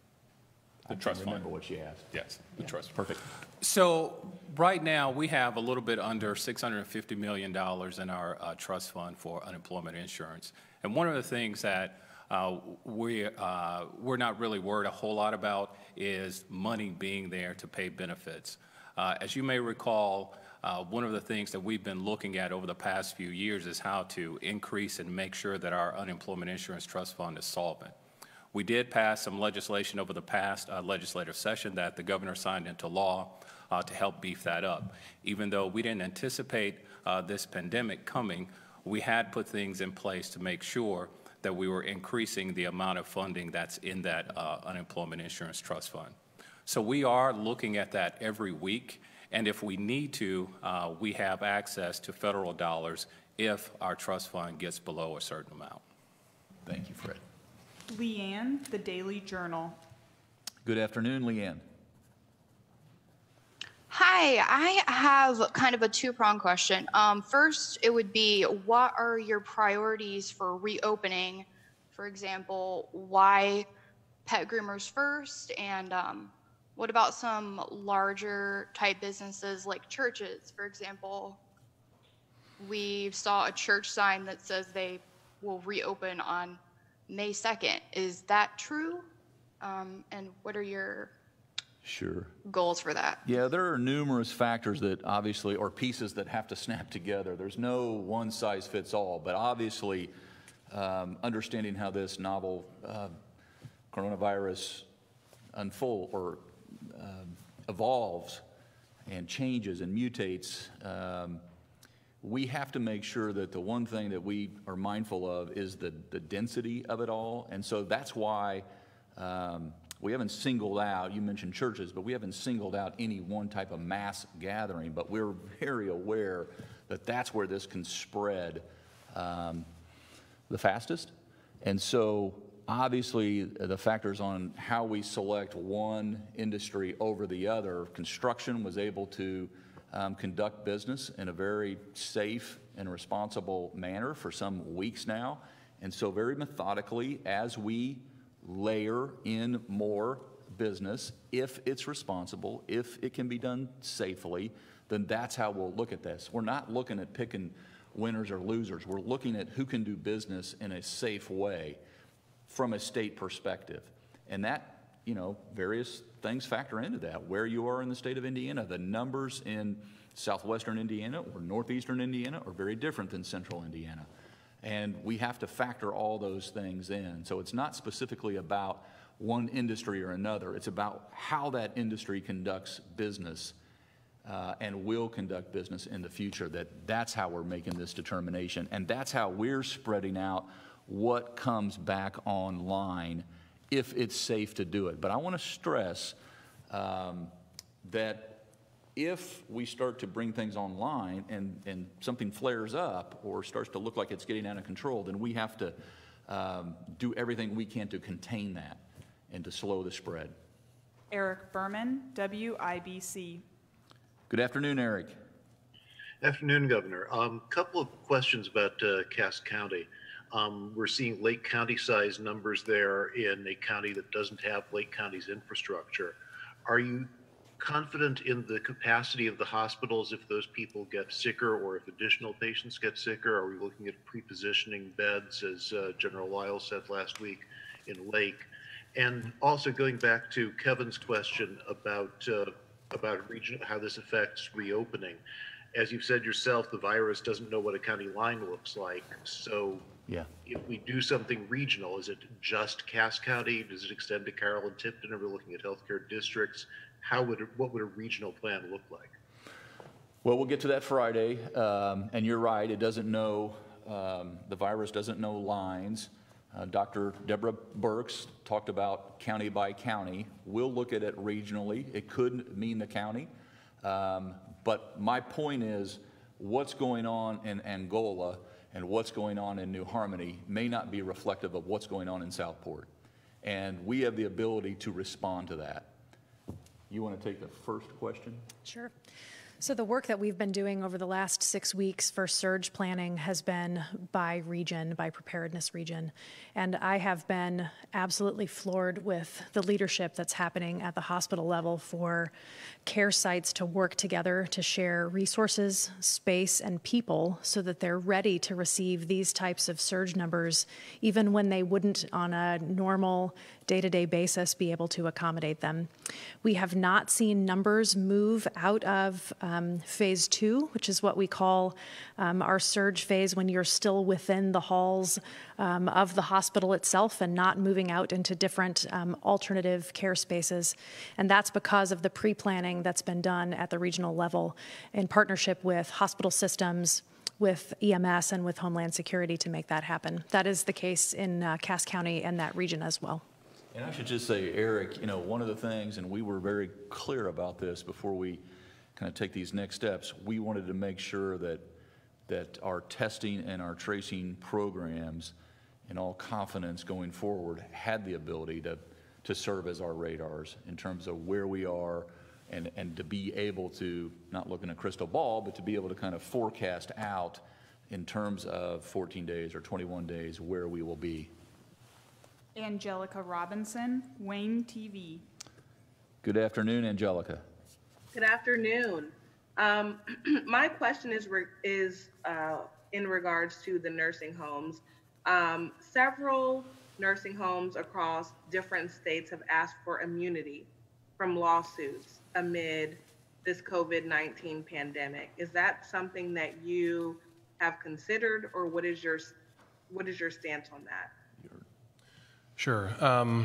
the I trust can't remember fund. what she asked. Yes, the yeah. trust. Perfect. So right now we have a little bit under six hundred fifty million dollars in our uh, trust fund for unemployment insurance. And one of the things that uh, we, uh, we're not really worried a whole lot about is money being there to pay benefits. Uh, as you may recall, uh, one of the things that we've been looking at over the past few years is how to increase and make sure that our unemployment insurance trust fund is solvent. We did pass some legislation over the past uh, legislative session that the governor signed into law uh, to help beef that up. Even though we didn't anticipate uh, this pandemic coming, we had put things in place to make sure that we were increasing the amount of funding that's in that uh, unemployment insurance trust fund. So we are looking at that every week, and if we need to, uh, we have access to federal dollars if our trust fund gets below a certain amount. Thank you, Fred. Leanne, The Daily Journal. Good afternoon, Leanne. Hi, I have kind of a two-pronged question. Um, first, it would be, what are your priorities for reopening? For example, why pet groomers first? And um, what about some larger type businesses like churches? For example, we saw a church sign that says they will reopen on May second. Is that true? Um, and what are your Sure. goals for that? Yeah, there are numerous factors that obviously, or pieces that have to snap together. There's no one size fits all, but obviously um, understanding how this novel uh, coronavirus unfold or uh, evolves and changes and mutates, um, we have to make sure that the one thing that we are mindful of is the, the density of it all. And so that's why um, we haven't singled out, you mentioned churches, but we haven't singled out any one type of mass gathering, but we're very aware that that's where this can spread um, the fastest. And so obviously the factors on how we select one industry over the other, construction was able to um, conduct business in a very safe and responsible manner for some weeks now. And so very methodically, as we layer in more business, if it's responsible, if it can be done safely, then that's how we'll look at this. We're not looking at picking winners or losers. We're looking at who can do business in a safe way from a state perspective. And that, you know, various things factor into that. Where you are in the state of Indiana, the numbers in southwestern Indiana or northeastern Indiana are very different than central Indiana. And we have to factor all those things in. So it's not specifically about one industry or another. It's about how that industry conducts business uh, and will conduct business in the future. That that's how we're making this determination. And that's how we're spreading out what comes back online if it's safe to do it. But I want to stress um, that if we start to bring things online and, and something flares up or starts to look like it's getting out of control, then we have to um, do everything we can to contain that and to slow the spread. Eric Berman, W I B C. Good afternoon, Eric. Afternoon, Governor. A um, couple of questions about uh, Cass County. Um, we're seeing Lake County size numbers there in a county that doesn't have Lake County's infrastructure. Are you confident in the capacity of the hospitals if those people get sicker or if additional patients get sicker? Are we looking at pre-positioning beds, as uh, General Lyle said last week in Lake? And also going back to Kevin's question about uh, about region, how this affects reopening. As you've said yourself, the virus doesn't know what a county line looks like. So yeah, if we do something regional, is it just Cass County? Does it extend to Carroll and Tipton? Are we looking at healthcare districts? How would it, what would a regional plan look like? Well, we'll get to that Friday, um, and you're right, it doesn't know, um, the virus doesn't know lines. Uh, Doctor Deborah Burks talked about county by county. We'll look at it regionally. It could mean the county, um, but my point is what's going on in Angola and what's going on in New Harmony may not be reflective of what's going on in Southport, and we have the ability to respond to that. You want to take the first question? Sure. So the work that we've been doing over the last six weeks for surge planning has been by region, by preparedness region. And I have been absolutely floored with the leadership that's happening at the hospital level for care sites to work together to share resources, space, and people so that they're ready to receive these types of surge numbers, even when they wouldn't on a normal day-to-day basis be able to accommodate them. We have not seen numbers move out of um, phase two, which is what we call um, our surge phase, when you're still within the halls um, of the hospital itself and not moving out into different um, alternative care spaces. And that's because of the pre-planning that's been done at the regional level in partnership with hospital systems, with E M S and with Homeland Security to make that happen. That is the case in uh, Cass County and that region as well. And I should just say, Eric, you know, one of the things, and we were very clear about this before we kind of take these next steps, we wanted to make sure that that our testing and our tracing programs, in all confidence going forward, had the ability to, to serve as our radars in terms of where we are and, and to be able to, not look in a crystal ball, but to be able to kind of forecast out in terms of fourteen days or twenty-one days where we will be. Angelica Robinson, Wayne T V. Good afternoon, Angelica. Good afternoon. Um, my question is re is uh, in regards to the nursing homes. Um, several nursing homes across different states have asked for immunity from lawsuits amid this COVID nineteen pandemic. Is that something that you have considered, or what is your what is your stance on that? Sure. Um,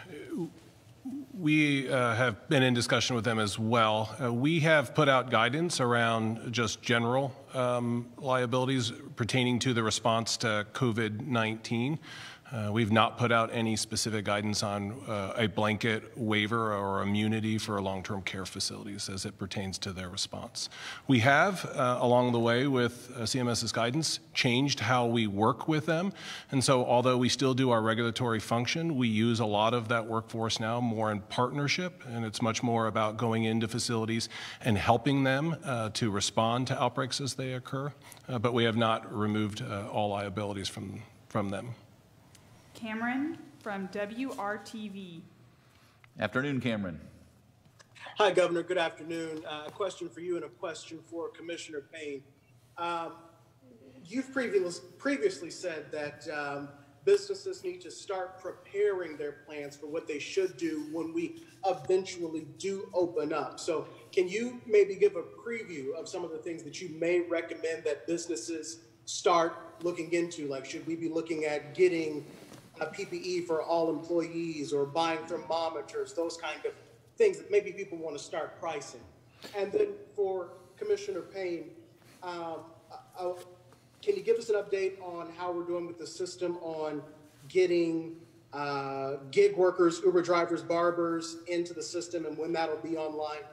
we uh, have been in discussion with them as well. Uh, we have put out guidance around just general um, liabilities pertaining to the response to COVID nineteen. Uh, we've not put out any specific guidance on uh, a blanket waiver or immunity for long-term care facilities as it pertains to their response. We have, uh, along the way with uh, C M S's guidance, changed how we work with them. And so although we still do our regulatory function, we use a lot of that workforce now more in partnership, and it's much more about going into facilities and helping them uh, to respond to outbreaks as they occur. Uh, but we have not removed uh, all liabilities from, from them. Cameron from W R T V. Afternoon, Cameron. Hi, Governor. Good afternoon. Uh, a question for you and a question for Commissioner Payne. Um, you've previous, previously said that um, businesses need to start preparing their plans for what they should do when we eventually do open up. So can you maybe give a preview of some of the things that you may recommend that businesses start looking into? Like, should we be looking at getting a P P E for all employees or buying thermometers, those kind of things that maybe people want to start pricing? And then for Commissioner Payne, um, uh, can you give us an update on how we're doing with the system on getting uh, gig workers, Uber drivers, barbers into the system and when that'll be online?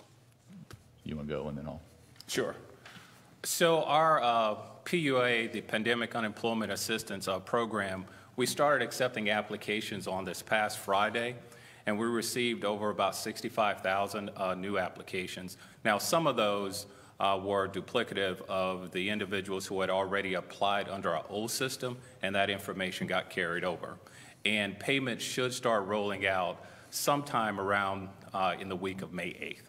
You want to go and then I'll. Sure. So our uh, P U A, the Pandemic Unemployment Assistance uh, Program, we started accepting applications on this past Friday, and we received over about sixty-five thousand uh, new applications. Now, some of those uh, were duplicative of the individuals who had already applied under our old system, and that information got carried over. And payments should start rolling out sometime around uh, in the week of May eighth.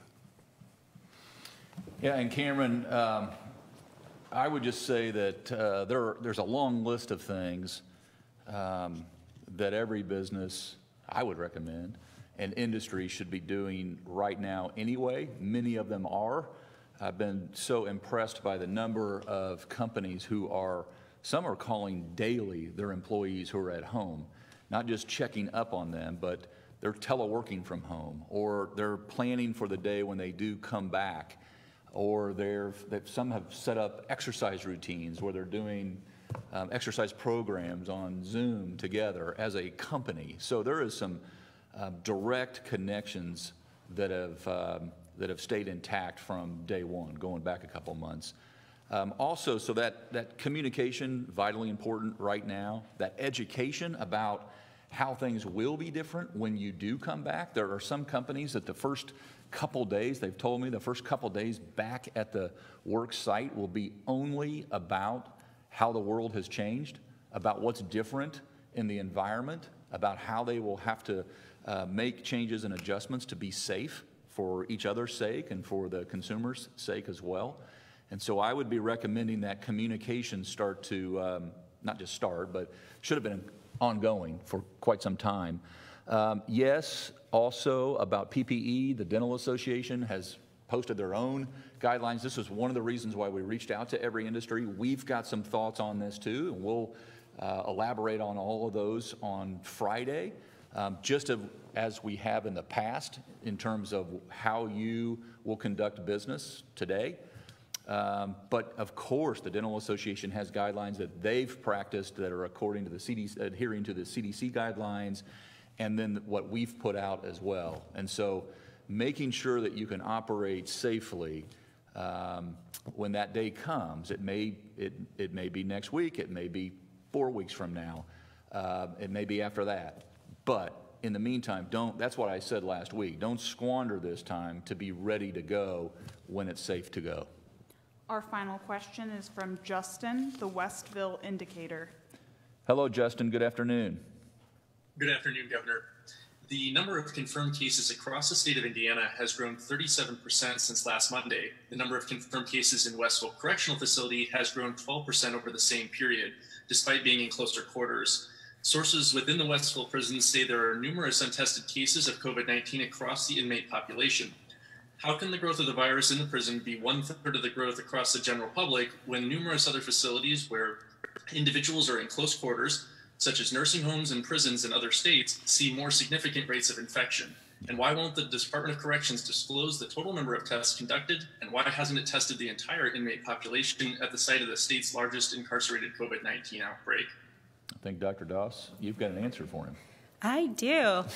Yeah, and Cameron, um, I would just say that uh, there are, there's a long list of things Um, that every business, I would recommend, and industry should be doing right now anyway. Many of them are. I've been so impressed by the number of companies who are, some are calling daily their employees who are at home, not just checking up on them, but they're teleworking from home, or they're planning for the day when they do come back, or they're, they've, some have set up exercise routines where they're doing Um, exercise programs on Zoom together as a company. So there is some uh, direct connections that have um, that have stayed intact from day one, going back a couple months. Um, also, so that that communication, vitally important right now. That education about how things will be different when you do come back. There are some companies that the first couple days, they've told me the first couple days back at the work site will be only about how the world has changed, about what's different in the environment, about how they will have to uh, make changes and adjustments to be safe for each other's sake and for the consumer's sake as well. And so I would be recommending that communication start to, um, not just start, but should have been ongoing for quite some time. Um, yes, also about P P E, the Dental Association has posted their own guidelines. This was one of the reasons why we reached out to every industry. We've got some thoughts on this too, and we'll uh, elaborate on all of those on Friday, um, just as, as we have in the past in terms of how you will conduct business today. Um, but of course, the Dental Association has guidelines that they've practiced that are according to the C D C, adhering to the C D C guidelines, and then what we've put out as well. And so making sure that you can operate safely um, when that day comes, it may, it, it may be next week, it may be four weeks from now, uh, it may be after that. But in the meantime, don't, that's what I said last week, don't squander this time to be ready to go when it's safe to go. Our final question is from Justin, the Westville Indicator. Hello, Justin. Good afternoon. Good afternoon, Governor. The number of confirmed cases across the state of Indiana has grown thirty-seven percent since last Monday. The number of confirmed cases in Westville Correctional Facility has grown twelve percent over the same period, despite being in closer quarters. Sources within the Westville prison say there are numerous untested cases of COVID nineteen across the inmate population. How can the growth of the virus in the prison be one-third of the growth across the general public when numerous other facilities where individuals are in close quarters, such as nursing homes and prisons in other states, see more significant rates of infection? And why won't the Department of Corrections disclose the total number of tests conducted, and why hasn't it tested the entire inmate population at the site of the state's largest incarcerated COVID nineteen outbreak? I think, Doctor Doss, you've got an answer for him. I do.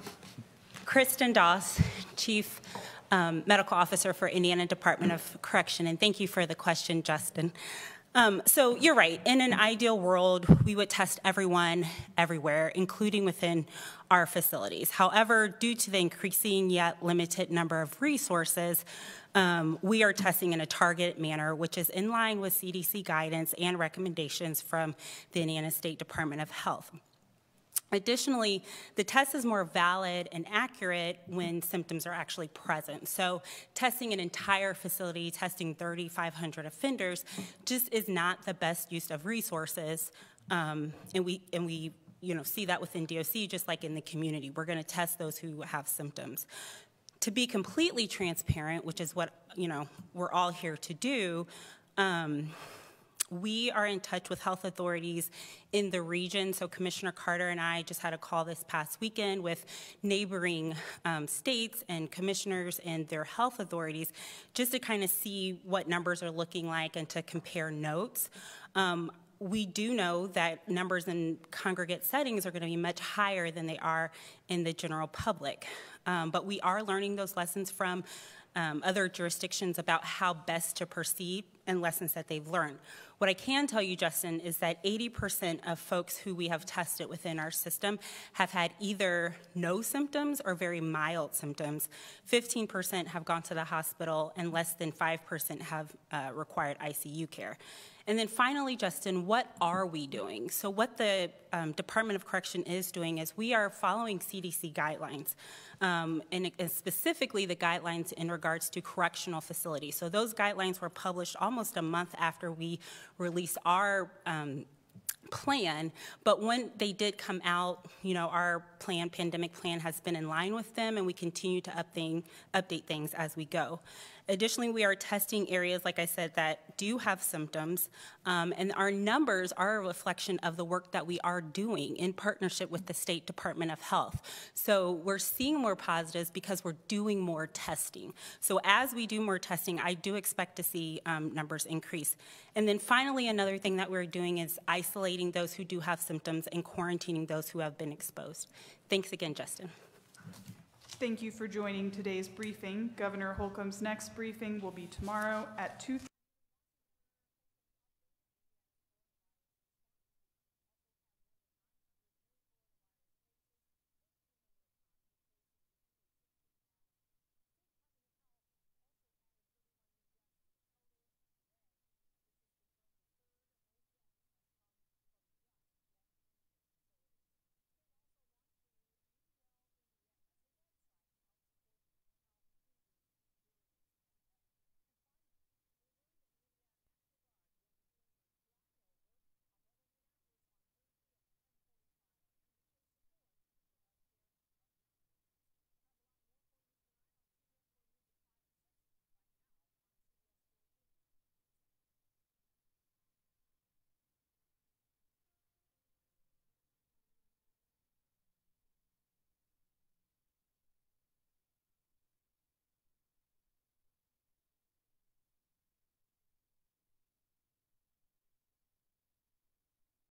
Kristen Doss, Chief um, Medical Officer for Indiana Department of Correction, and thank you for the question, Justin. Um, so you're right. In an ideal world, we would test everyone everywhere, including within our facilities. However, due to the increasing yet limited number of resources, um, we are testing in a targeted manner, which is in line with C D C guidance and recommendations from the Indiana State Department of Health. Additionally, the test is more valid and accurate when symptoms are actually present. So testing an entire facility, testing thirty-five hundred offenders, just is not the best use of resources. Um, and we, and we you know, see that within D O C, just like in the community. We're going to test those who have symptoms. To be completely transparent, which is what you know we're all here to do, um, we are in touch with health authorities in the region. So Commissioner Carter and I just had a call this past weekend with neighboring um, states and commissioners and their health authorities just to kind of see what numbers are looking like and to compare notes. Um, we do know that numbers in congregate settings are going to be much higher than they are in the general public. Um, but we are learning those lessons from um, other jurisdictions about how best to proceed and lessons that they've learned. What I can tell you, Justin, is that eighty percent of folks who we have tested within our system have had either no symptoms or very mild symptoms. fifteen percent have gone to the hospital, and less than five percent have uh, required I C U care. And then finally, Justin, what are we doing? So what the um, Department of Correction is doing is we are following C D C guidelines, um, and, and specifically the guidelines in regards to correctional facilities. So those guidelines were published almost a month after we released our um, plan, but when they did come out, you know, our plan, pandemic plan, has been in line with them, and we continue to update, update things as we go. Additionally, we are testing areas, like I said, that do have symptoms, um, and our numbers are a reflection of the work that we are doing in partnership with the State Department of Health. So we're seeing more positives because we're doing more testing. So as we do more testing, I do expect to see um, numbers increase. And then finally, another thing that we're doing is isolating those who do have symptoms and quarantining those who have been exposed. Thanks again, Justin. Thank you for joining today's briefing. Governor Holcomb's next briefing will be tomorrow at two thirty.